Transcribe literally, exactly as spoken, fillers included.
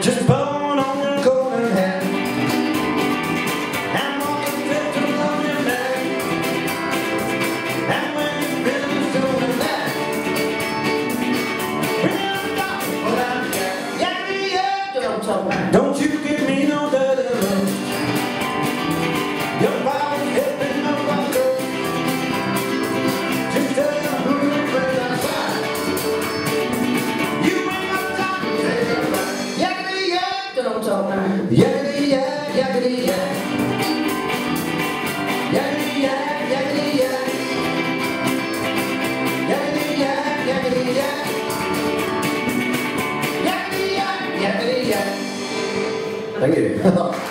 just born on your golden hat. And walking fifth along your back. And when you finish doing that, bring it up, well I'm yak, yackity yak. Don't talk about. Don't you give me no dirty look. Your body's helping no longer. Just tell you who you're friends outside. You ain't got time to take a ride. Yackity yak. Don't talk about. Yackity yak, yackity yak. Yackity yak, yackity yak. Yackity yak, yackity yak. Yackity yak, yackity yak. Thank you.